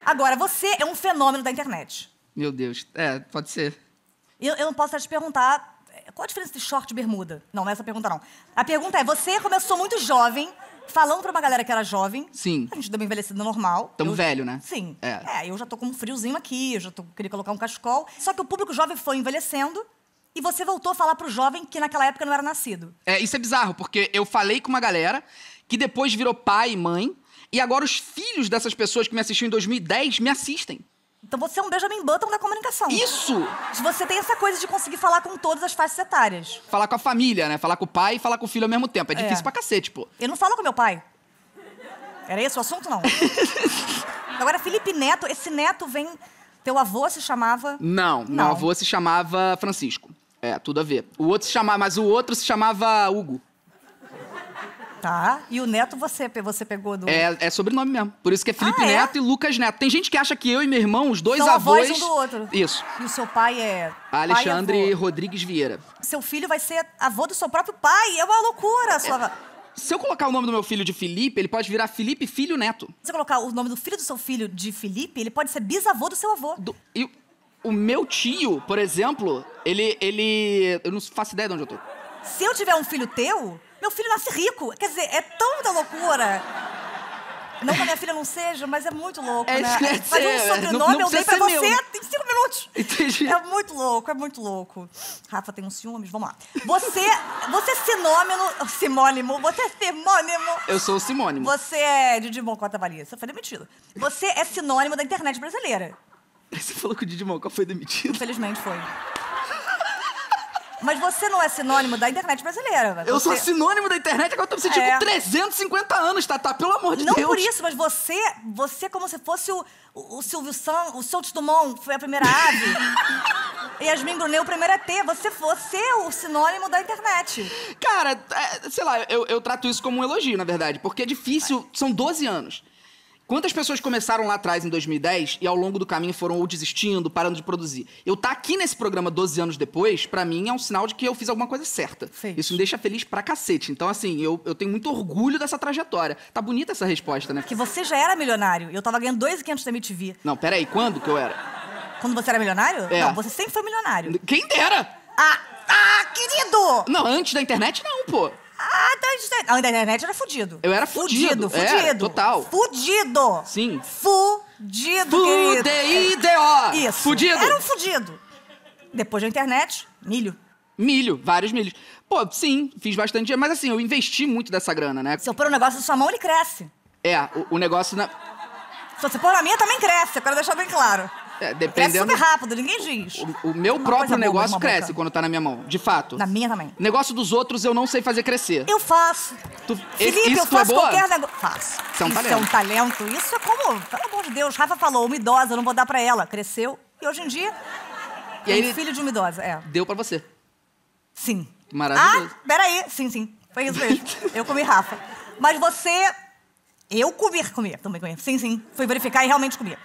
Agora, você é um fenômeno da internet. Meu Deus. Pode ser. Eu não posso te perguntar qual a diferença entre short e bermuda. Não, não é essa a pergunta, não. A pergunta é, você começou muito jovem, falando pra uma galera que era jovem. Sim. A gente deu uma envelhecida normal. Tamo velho, né? Sim. Eu já tô com um friozinho aqui, queria colocar um cachecol. Só que o público jovem foi envelhecendo e você voltou a falar pro jovem que naquela época não era nascido. Isso é bizarro, porque eu falei com uma galera que depois virou pai e mãe, e agora os filhos dessas pessoas que me assistiam em 2010 me assistem. Então você é um Benjamin Button da comunicação. Isso! Você tem essa coisa de conseguir falar com todas as faixas etárias. Falar com a família, né? Falar com o pai e falar com o filho ao mesmo tempo. É difícil pra cacete, pô. Eu não falo com meu pai. Era esse o assunto, não? Agora, Felipe Neto, esse Neto vem... Teu avô se chamava... Não, meu avô se chamava Francisco. Tudo a ver. O outro se chamava... Mas o outro se chamava Hugo. Tá. E o Neto você pegou do... É sobrenome mesmo. Por isso que é Felipe Neto e Lucas Neto. Tem gente que acha que eu e meu irmão, os dois são avós... um do outro. Isso. E o seu pai é... Alexandre Rodrigues Vieira. Seu filho vai ser avô do seu próprio pai. É uma loucura. Se eu colocar o nome do meu filho de Felipe, ele pode virar Felipe Filho Neto. Se eu colocar o nome do filho do seu filho de Felipe, ele pode ser bisavô do seu avô. E o meu tio, por exemplo, ele... Eu não faço ideia de onde eu tô. Se eu tiver um filho teu... Meu filho nasce rico. Quer dizer, é tanta loucura. Não que a minha filha não seja, mas é muito louco, né? Mas um sobrenome eu dei pra você em 5 minutos. Entendi. É muito louco, é muito louco. Rafa tem uns ciúmes, vamos lá. Você é sinônimo. Você é sinônimo. Eu sou o simônimo. Você é Didi Mocota Valia. Você foi demitido. Você é sinônimo da internet brasileira. Você falou que o Didi Mocota foi demitido? Infelizmente foi. Mas você não é sinônimo da internet brasileira. Eu sou sinônimo da internet, agora eu tô me sentindo com 350 anos, Tatá, pelo amor de Deus. Não por isso, mas você como se fosse o Silvio Santos, o Santos Dumont foi a primeira ave. Yasmin Brunet, o primeiro ET. Você é o sinônimo da internet. Cara, sei lá, eu trato isso como um elogio, na verdade, porque é difícil, são 12 anos. Quantas pessoas começaram lá atrás, em 2010, e ao longo do caminho foram ou desistindo, parando de produzir? Eu tá aqui nesse programa 12 anos depois, pra mim, é um sinal de que eu fiz alguma coisa certa. Isso me deixa feliz pra cacete. Então, assim, eu tenho muito orgulho dessa trajetória. Tá bonita essa resposta, né? Que você já era milionário. Eu tava ganhando 2.500 da MTV. Não, peraí, quando que eu era? Quando você era milionário? Não, você sempre foi milionário. Quem dera! Querido! Não, antes da internet não, pô. A internet era fudido. Eu era fudido. Total. Fudido. Sim. Fudido, F-U-D-I-D-O. Isso. Fudido. Era um fudido. Depois da internet, milho. Milho, vários milhos. Pô, sim, fiz bastante dinheiro. Mas assim, eu investi muito dessa grana, né? Se eu pôr um negócio na sua mão, ele cresce. O negócio na... Se você pôr na minha, também cresce. Eu quero deixar bem claro. Dependendo... Cresce super rápido, ninguém diz. O meu próprio negócio cresce quando tá na minha mão, de fato. Na minha também. Negócio dos outros eu não sei fazer crescer. Eu faço. Felipe, eu faço qualquer negócio. Faço. Isso é um talento. Isso é um talento. Isso é como, pelo amor de Deus, Rafa falou, uma idosa, eu não vou dar pra ela. Cresceu. E hoje em dia, é filho de uma idosa. Deu pra você. Sim. Maravilhoso. Peraí. Sim. Foi isso mesmo. Eu comi Rafa. Mas você... Eu comi. Também comi. Sim. Fui verificar e realmente comi.